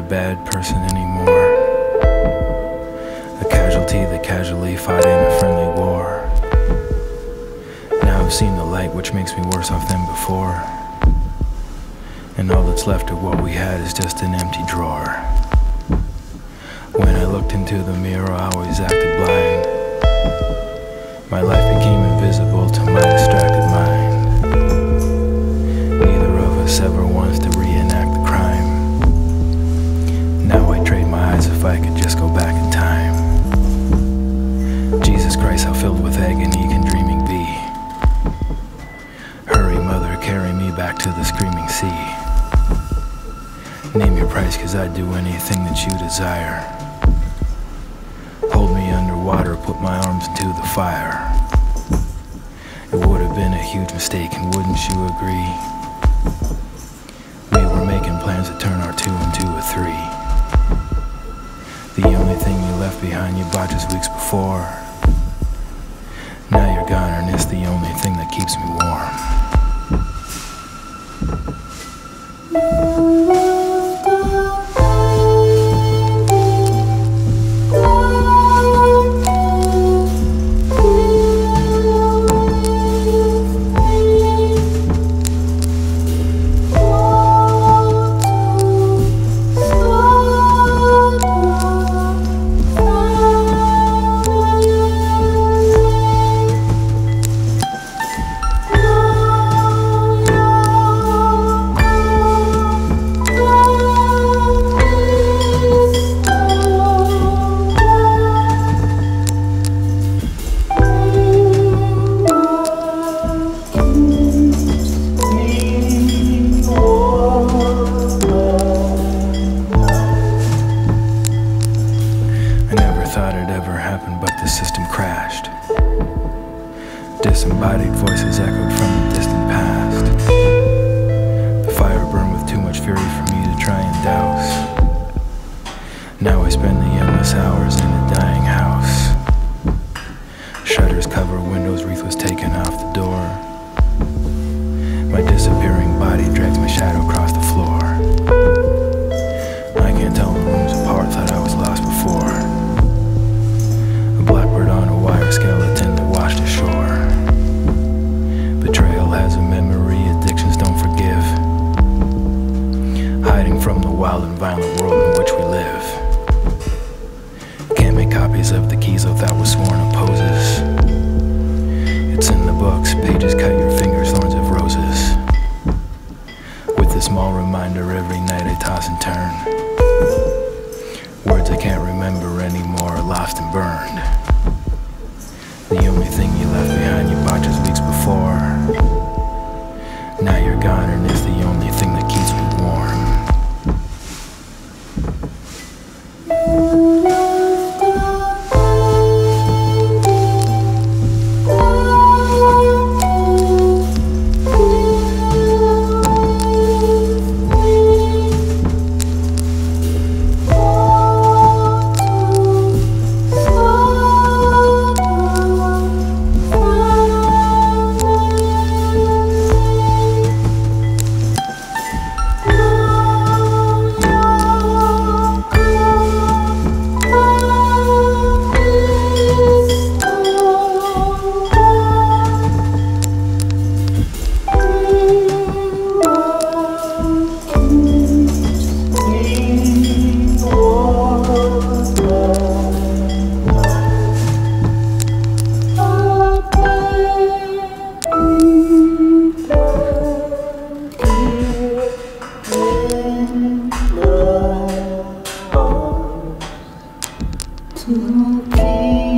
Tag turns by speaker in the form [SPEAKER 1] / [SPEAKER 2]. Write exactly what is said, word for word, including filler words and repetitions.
[SPEAKER 1] bad person anymore. A casualty that casually fought in a friendly war. Now I've seen the light, which makes me worse off than before. And all that's left of what we had is just an empty drawer. When I looked into the mirror, I always acted blind. My life became invisible to my distracted mind. Neither of us ever wants to reenact the crime. Now I trade my eyes if I could just go back in time. Jesus Christ, how filled with agony can dreaming be? Hurry, mother, carry me back to the screaming sea. Name your price, cause I'd do anything that you desire. Hold me underwater, put my arms into the fire. It would have been a huge mistake, and wouldn't you agree? We were making plans to turn our two into a three. The only thing you left behind you bought just weeks before. Now you're gone, and it's the only thing that keeps me warm. Disembodied voices echoed from the distant past. The fire burned with too much fury for me to try and douse. Now I spend the endless hours in a dying house. Shutters cover windows, wreath was taken off the door. My disappearing body drags my shadow across the floor. I can't tell the rooms apart, thought I was lost before. A blackbird on a wire skeleton that washed ashore. Betrayal has a memory addictions don't forgive. Hiding from the wild and violent world in which we live. Can't make copies of the keys of that was sworn opposes. It's in the books, pages cut your fingers, thorns of roses. With a small reminder every night I toss and turn. Words I can't remember anymore are lost and burned. The only thing you left behind you bought just weeks before. Now you're gone, and it's the only thing that keeps me warm.
[SPEAKER 2] To keep